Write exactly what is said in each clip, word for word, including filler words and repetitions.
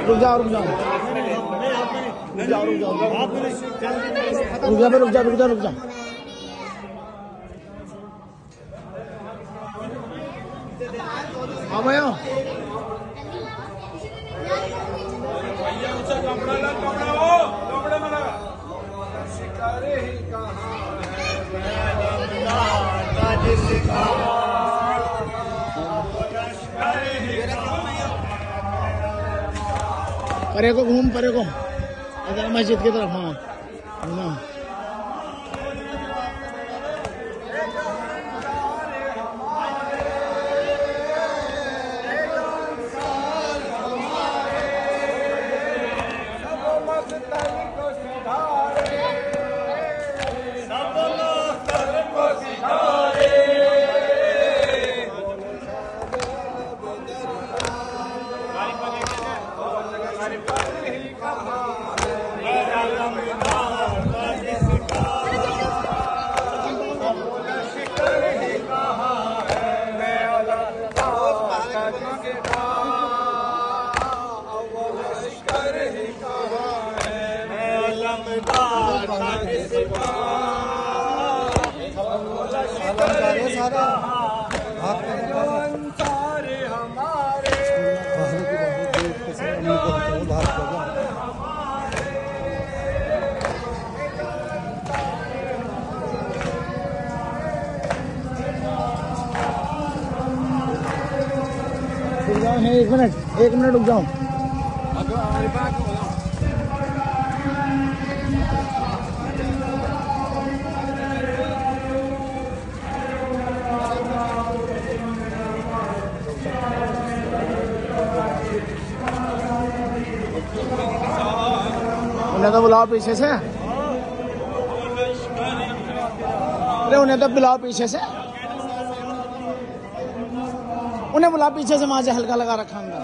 रुक जाओ रुक जाओ रुक जाओ रुक जाओ रुक जा रुक जा रुक जा रुक जा हाँ भैया परे को घूम परे को इधर मस्जिद की तरफ। हाँ हाँ एक मिनट एक मिनट रुक जाओ। उन्हें तो बुलाओ पीछे से। अरे उन्हें तो बुलाओ पीछे से। उन्हें बुला पीछे से, वहां से हल्का लगा रखा अंदर।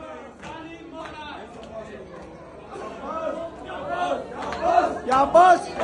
Ya bos.